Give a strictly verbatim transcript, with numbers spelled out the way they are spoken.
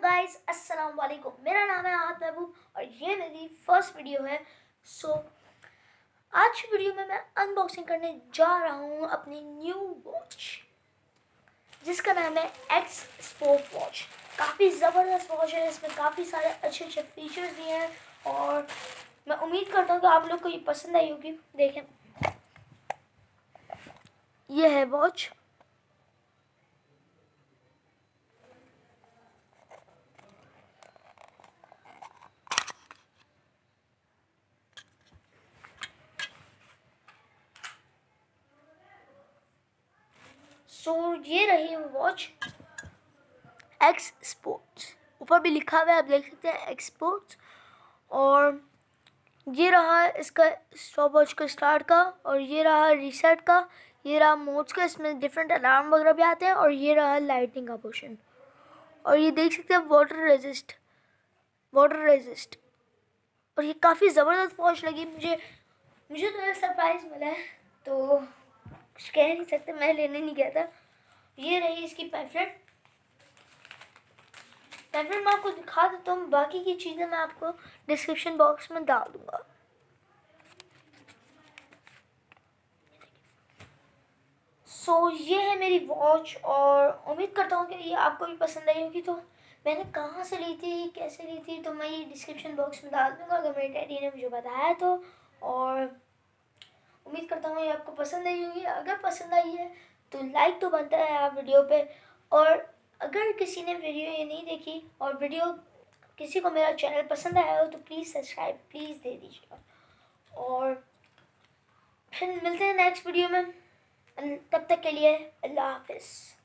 Guys, अस्सलाम वालेकुम। मेरा नाम है आहत महबूब और ये मेरी फर्स्ट वीडियो है। सो so, आज की वीडियो में मैं अनबॉक्सिंग करने जा रहा हूँ अपनी न्यू वॉच जिसका नाम है एक्स स्पोर्ट वॉच। काफ़ी ज़बरदस्त वॉच है, इसमें काफ़ी सारे अच्छे अच्छे फीचर्स दिए हैं और मैं उम्मीद करता हूँ कि आप लोग को ये पसंद आई होगी। देखें, ये है वॉच। सो so, ये रही वॉच एक्स स्पोर्ट्स, ऊपर भी लिखा हुआ है, आप देख सकते हैं एक्स स्पोर्ट्स। और ये रहा इसका स्टॉप वॉच का स्टार्ट का, और ये रहा रीसेट का, ये रहा मोड्स का, इसमें डिफरेंट अलार्म वगैरह भी आते हैं, और ये रहा लाइटिंग का पोर्शन। और ये देख सकते हैं वाटर रेजिस्ट वाटर रेजिस्ट और ये काफ़ी ज़बरदस्त वॉच लगी मुझे मुझे तो एक सरप्राइज़ मिला है, तो कुछ कह नहीं सकते, मैं लेने नहीं गया था। ये रही इसकी पैफलेट पैफलेट मैं आपको दिखा देता हूँ, बाकी की चीज़ें मैं आपको डिस्क्रिप्शन बॉक्स में डाल दूँगा। सो so, ये है मेरी वॉच और उम्मीद करता हूँ कि ये आपको भी पसंद आई होगी। तो मैंने कहाँ से ली थी, कैसे ली थी, तो मैं ये डिस्क्रिप्शन बॉक्स में डाल दूँगा अगर मेरे डैडी ने मुझे बताया तो। और उम्मीद करता हूँ ये आपको पसंद आई होगी। अगर पसंद आई है तो लाइक तो बनता है आप वीडियो पे, और अगर किसी ने वीडियो ये नहीं देखी और वीडियो किसी को मेरा चैनल पसंद आया हो तो प्लीज़ सब्सक्राइब प्लीज़ दे दीजिएगा। और फिर मिलते हैं नेक्स्ट वीडियो में, तब तक के लिए अल्लाह हाफिज़।